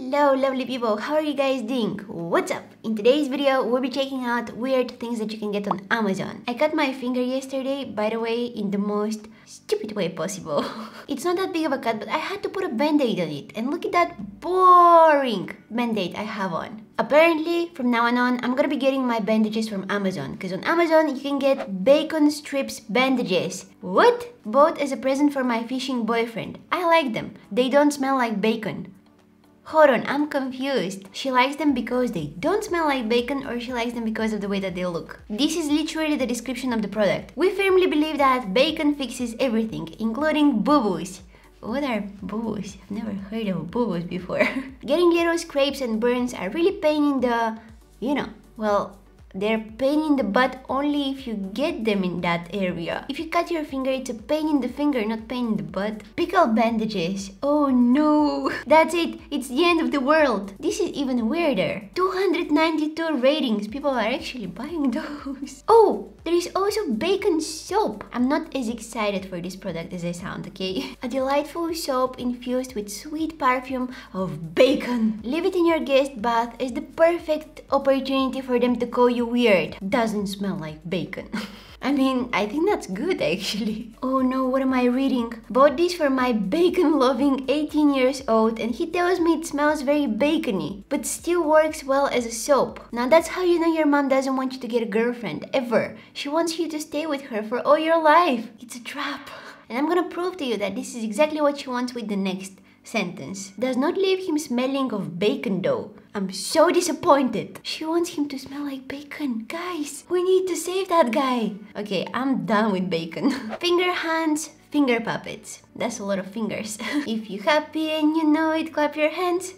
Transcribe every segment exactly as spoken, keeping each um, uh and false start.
Hello lovely people, how are you guys doing? What's up? In today's video, we'll be checking out weird things that you can get on Amazon. I cut my finger yesterday, by the way, in the most stupid way possible. It's not that big of a cut, but I had to put a band-aid on it. And look at that boring band-aid I have on. Apparently, from now on, I'm gonna be getting my bandages from Amazon. Because on Amazon, you can get bacon strips bandages. What? Bought as a present for my fishing boyfriend. I like them. They don't smell like bacon. Hold on, I'm confused. She likes them because they don't smell like bacon, or she likes them because of the way that they look. This is literally the description of the product. We firmly believe that bacon fixes everything, including boo-boos. What are boo-boos? I've never heard of boo-boos before. Getting little scrapes and burns are really pain in the, you know, well, they're pain in the butt only if you get them in that area. If you cut your finger, it's a pain in the finger, not pain in the butt. Pickle bandages. Oh no! That's it! It's the end of the world! This is even weirder. two hundred ninety-two ratings. People are actually buying those. Oh! There is also bacon soap. I'm not as excited for this product as I sound, okay? A delightful soap infused with sweet perfume of bacon. Leave it in your guest bath as the perfect opportunity for them to call you weird. Doesn't smell like bacon. I mean, I think that's good actually. Oh no, what am I reading? Bought this for my bacon-loving eighteen years old and he tells me it smells very bacony, but still works well as a soap. Now that's how you know your mom doesn't want you to get a girlfriend, ever. She wants you to stay with her for all your life. It's a trap. And I'm gonna prove to you that this is exactly what she wants with the next sentence. Does not leave him smelling of bacon though. I'm so disappointed. She wants him to smell like bacon. Guys, we need to save that guy. Okay, I'm done with bacon. Finger hands, finger puppets. That's a lot of fingers. If you're happy and you know it, clap your hands.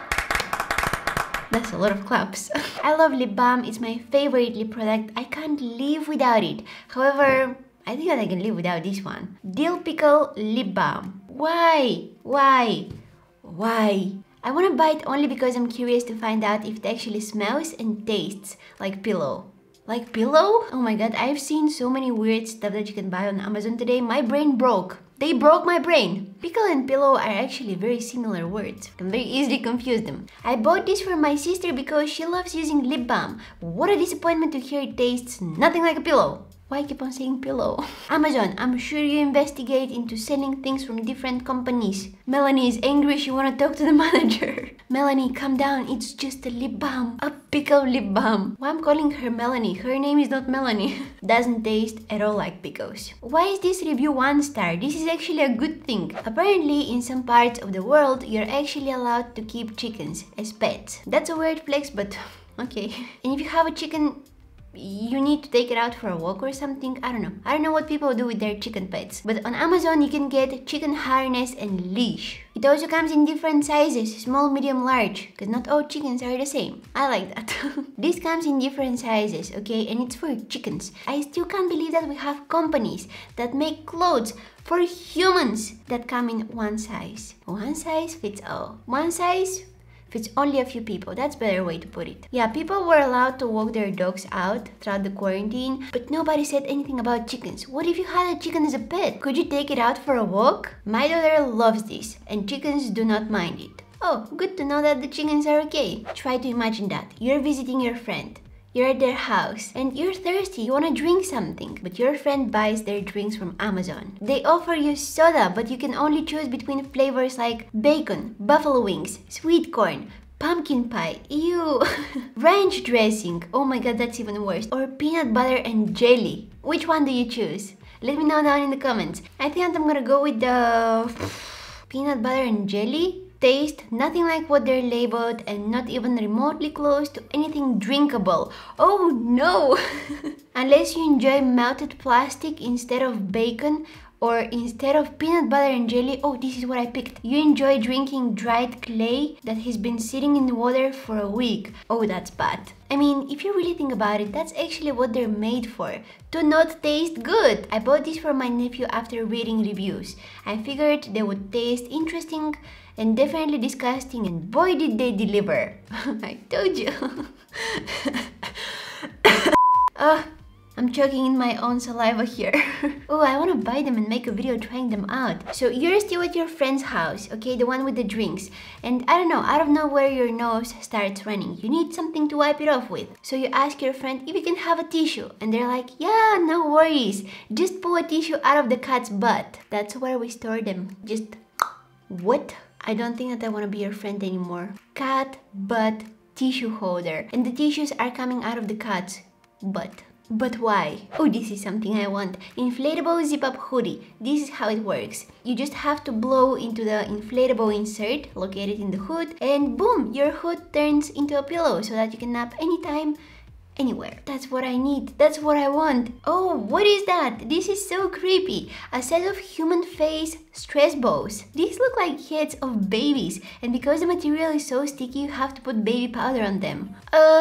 That's a lot of claps. I love lip balm. It's my favorite lip product. I can't live without it. However, I think that I can live without this one. Dill pickle lip balm. Why? Why? Why? I want to buy it only because I'm curious to find out if it actually smells and tastes like pillow. Like pillow? Oh my god, I've seen so many weird stuff that you can buy on Amazon today. My brain broke. They broke my brain. Pickle and pillow are actually very similar words. I can very easily confuse them. I bought this for my sister because she loves using lip balm. What a disappointment to hear it tastes nothing like a pillow. Why keep on saying pillow? Amazon, I'm sure you investigate into selling things from different companies. Melanie is angry, she wanna talk to the manager. Melanie, calm down, it's just a lip balm. A pickle lip balm. Why I'm calling her Melanie? Her name is not Melanie. Doesn't taste at all like pickles. Why is this review one star? This is actually a good thing. Apparently, in some parts of the world, you're actually allowed to keep chickens as pets. That's a weird flex, but okay. And if you have a chicken, you need to take it out for a walk or something. I don't know. I don't know what people do with their chicken pets. But on Amazon, you can get chicken harness and leash. It also comes in different sizes, small, medium, large. Because not all chickens are the same. I like that. This comes in different sizes, okay? And it's for chickens. I still can't believe that we have companies that make clothes for humans that come in one size. One size fits all. One size fits only a few people. That's a better way to put it. Yeah, people were allowed to walk their dogs out throughout the quarantine, but nobody said anything about chickens. What if you had a chicken as a pet? Could you take it out for a walk? My daughter loves this, and chickens do not mind it. Oh, good to know that the chickens are okay. Try to imagine that. You're visiting your friend. You're at their house and you're thirsty, you want to drink something, but your friend buys their drinks from Amazon. They offer you soda, but you can only choose between flavors like bacon, buffalo wings, sweet corn, pumpkin pie, ew, ranch dressing, oh my god, that's even worse, or peanut butter and jelly. Which one do you choose? Let me know down in the comments. I think I'm gonna go with the peanut butter and jelly. Taste nothing like what they're labeled and not even remotely close to anything drinkable. Oh no! Unless you enjoy melted plastic instead of bacon or instead of peanut butter and jelly. Oh, this is what I picked. You enjoy drinking dried clay that has been sitting in the water for a week. Oh, that's bad. I mean, if you really think about it, that's actually what they're made for. To not taste good. I bought this for my nephew after reading reviews. I figured they would taste interesting and definitely disgusting, and boy did they deliver. I told you. uh, I'm choking in my own saliva here. Oh, I want to buy them and make a video trying them out. So you're still at your friend's house, okay, the one with the drinks. And I don't know, out of nowhere your nose starts running. You need something to wipe it off with. So you ask your friend if you can have a tissue. And they're like, yeah, no worries. Just pull a tissue out of the cat's butt. That's where we store them. Just, what? I don't think that I want to be your friend anymore. Cat butt tissue holder. And the tissues are coming out of the cat's butt. But why? Oh, this is something I want. Inflatable zip-up hoodie. This is how it works. You just have to blow into the inflatable insert located in the hood, and boom, your hood turns into a pillow so that you can nap anytime, anywhere. That's what I need. That's what I want. Oh, what is that? This is so creepy. A set of human face stress balls. These look like heads of babies, and because the material is so sticky, you have to put baby powder on them.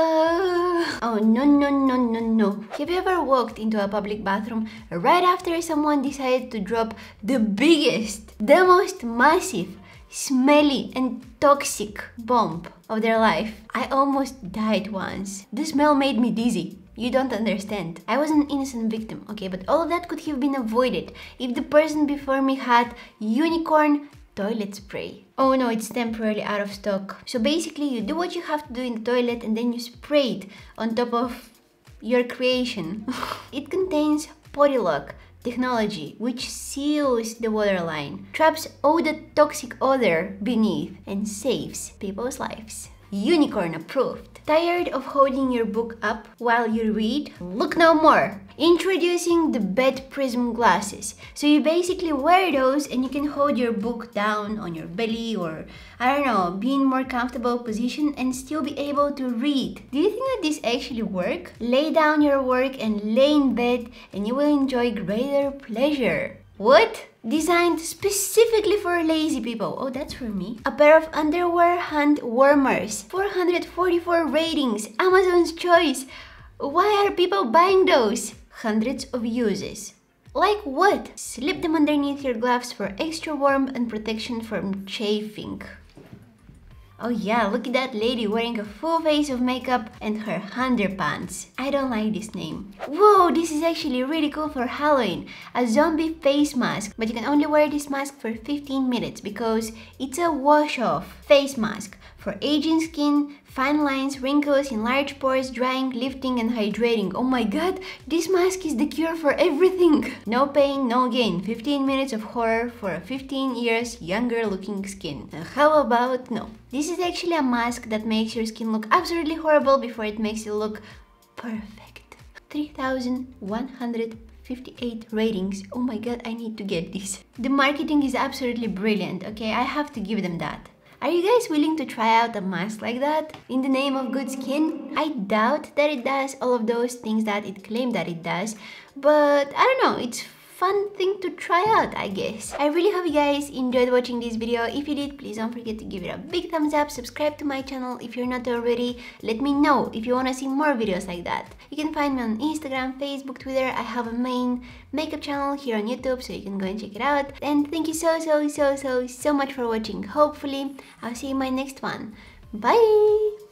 Uh... Oh, no, no, no, no, no. Have you ever walked into a public bathroom right after someone decided to drop the biggest, the most massive, smelly and toxic bomb of their life? I almost died once. The smell made me dizzy. You don't understand. I was an innocent victim, okay, but all of that could have been avoided if the person before me had unicorn toilet spray. Oh no, it's temporarily out of stock. So basically you do what you have to do in the toilet and then you spray it on top of your creation. It contains potty lock technology, which seals the water line, traps all the toxic odor beneath, and saves people's lives. Unicorn approved. Tired of holding your book up while you read? Look no more! Introducing the bed prism glasses. So you basically wear those and you can hold your book down on your belly, or I don't know, be in more comfortable position and still be able to read. Do you think that this actually works? Lay down your work and lay in bed and you will enjoy greater pleasure. What? Designed specifically for lazy people. Oh, that's for me. A pair of underwear hand warmers. four hundred forty-four ratings. Amazon's choice. Why are people buying those? Hundreds of uses. Like what? Slip them underneath your gloves for extra warmth and protection from chafing. Oh yeah, look at that lady wearing a full face of makeup and her underpants. I don't like this name. Whoa, this is actually really cool for Halloween. A zombie face mask, but you can only wear this mask for fifteen minutes because it's a wash-off face mask for aging skin, fine lines, wrinkles, enlarged pores, drying, lifting, and hydrating. Oh my god, this mask is the cure for everything. No pain, no gain. fifteen minutes of horror for a fifteen years younger looking skin. Uh, how about no? This is actually a mask that makes your skin look absolutely horrible before it makes it look perfect. three thousand one hundred fifty-eight ratings. Oh my god, I need to get this. The marketing is absolutely brilliant, okay? I have to give them that. Are you guys willing to try out a mask like that in the name of good skin? I doubt that it does all of those things that it claimed that it does, but I don't know, it's fun thing to try out, I guess. I really hope you guys enjoyed watching this video. If you did, please don't forget to give it a big thumbs up, subscribe to my channel if you're not already. Let me know if you want to see more videos like that. You can find me on Instagram, Facebook, Twitter. I have a main makeup channel here on YouTube, so you can go and check it out. And thank you so, so, so, so, so much for watching. Hopefully, I'll see you in my next one. Bye!